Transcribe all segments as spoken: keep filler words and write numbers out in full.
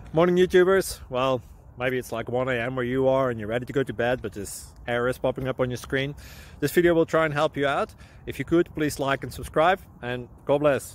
Morning YouTubers. Well, maybe it's like one A M where you are and you're ready to go to bed, but this error is popping up on your screen. This video will try and help you out. If you could, please like and subscribe, and God bless.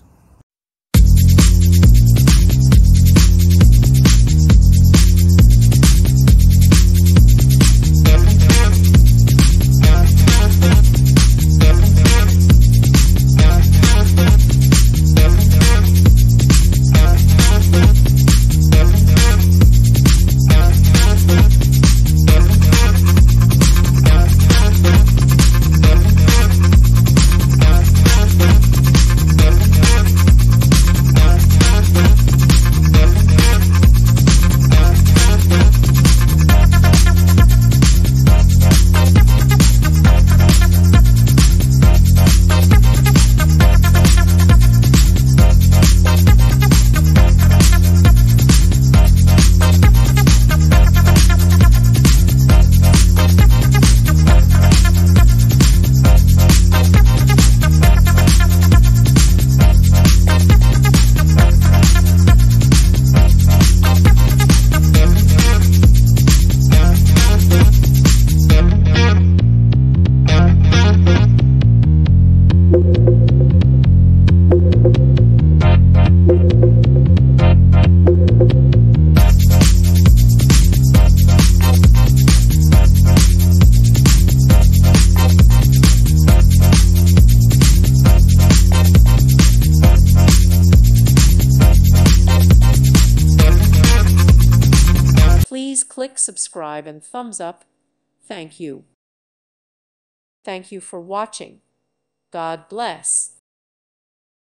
Please click subscribe and thumbs up. Thank you. Thank you for watching. God bless.